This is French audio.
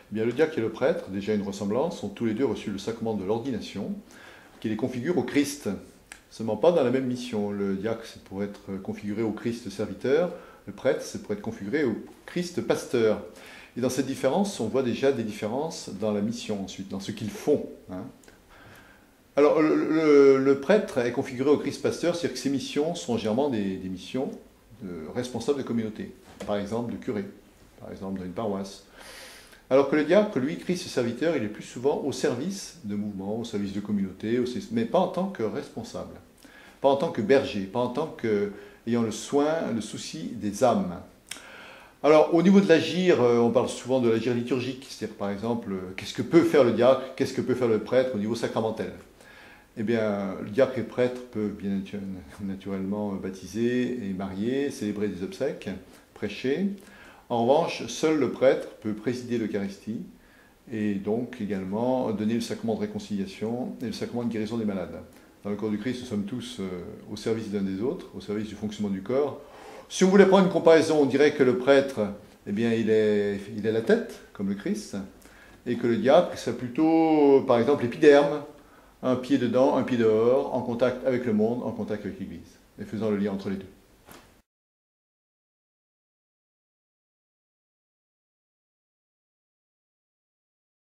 Eh bien, le diacre et le prêtre, déjà une ressemblance, ont tous les deux reçu le sacrement de l'ordination, qui les configure au Christ. Seulement pas dans la même mission. Le diacre, c'est pour être configuré au Christ serviteur, le prêtre, c'est pour être configuré au Christ pasteur. Et dans cette différence, on voit déjà des différences dans la mission ensuite, dans ce qu'ils font. Hein. Alors, le prêtre est configuré au Christ pasteur, c'est-à-dire que ses missions sont généralement des missions de responsable de communauté, par exemple de curé, par exemple dans une paroisse. Alors que le diacre, lui, Christ serviteur, il est plus souvent au service de mouvements, au service de communauté, mais pas en tant que responsable, pas en tant que berger, pas en tant qu'ayant le soin, le souci des âmes. Alors, au niveau de l'agir, on parle souvent de l'agir liturgique, c'est-à-dire par exemple, qu'est-ce que peut faire le diacre, qu'est-ce que peut faire le prêtre au niveau sacramentel. Eh bien, le diacre et le prêtre peuvent bien naturellement baptiser et marier, célébrer des obsèques, prêcher. En revanche, seul le prêtre peut présider l'Eucharistie et donc également donner le sacrement de réconciliation et le sacrement de guérison des malades. Dans le corps du Christ, nous sommes tous au service des uns des autres, au service du fonctionnement du corps. Si on voulait prendre une comparaison, on dirait que le prêtre, eh bien, il est la tête, comme le Christ, et que le diacre, c'est plutôt, par exemple, l'épiderme, un pied dedans, un pied dehors, en contact avec le monde, en contact avec l'Église, et faisant le lien entre les deux.